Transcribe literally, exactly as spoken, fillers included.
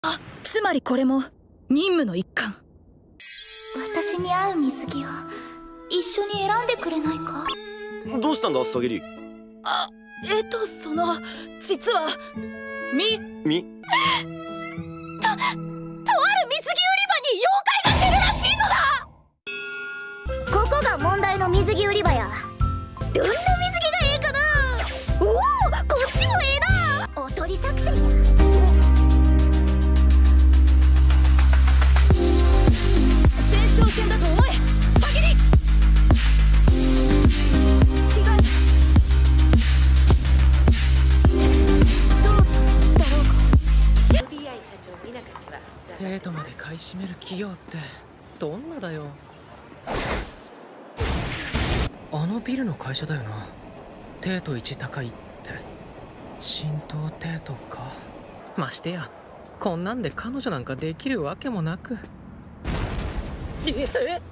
あ、つまりこれも任務の一環。 私に合う水着を一緒に選んでくれないか。 どうしたんだサゲリ。 あ、えっとその実はみみと、とある水着売り場に妖怪が出るらしいのだ。ここが問題の水着売り場や。どんな水着がええかな。おお、こっちもええな。おとり作戦や。 前哨戦だと思えサゲリ。着替えどうだろうか。 エフビーアイ 社長ミナカ氏はテートまで買い占める企業ってどんなだよ。あのビルの会社だよな。テートいち高いって浸透テートか。ましてやこんなんで彼女なんかできるわけもなく。ええ